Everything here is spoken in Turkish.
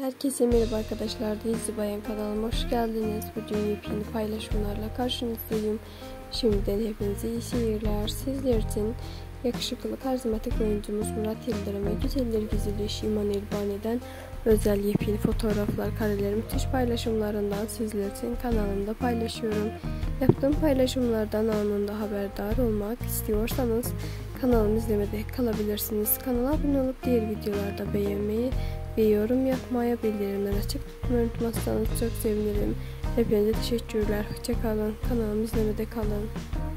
Herkese merhaba arkadaşlar, Dizi Bayan kanalıma hoş geldiniz. Bugün yepyeni paylaşımlarla karşınızdayım. Şimdiden hepinize iyi seyirler. Sizler için yakışıklı karizmatik oyuncumuz Murat Yıldırım ve güzeller güzeli Iman Elbani'den özel yepyeni fotoğraflar, kareler, müthiş paylaşımlarından sizler için kanalımda paylaşıyorum. Yaptığım paylaşımlardan anında haberdar olmak istiyorsanız kanalımı izlemede kalabilirsiniz. Kanala abone olup diğer videolarda beğenmeyi ve yorum yapmaya, bildirimleri açık tutmayı unutmazsanız çok sevinirim. Hepinize teşekkürler. Hoşça kalın. Kanalımı izlemede kalın.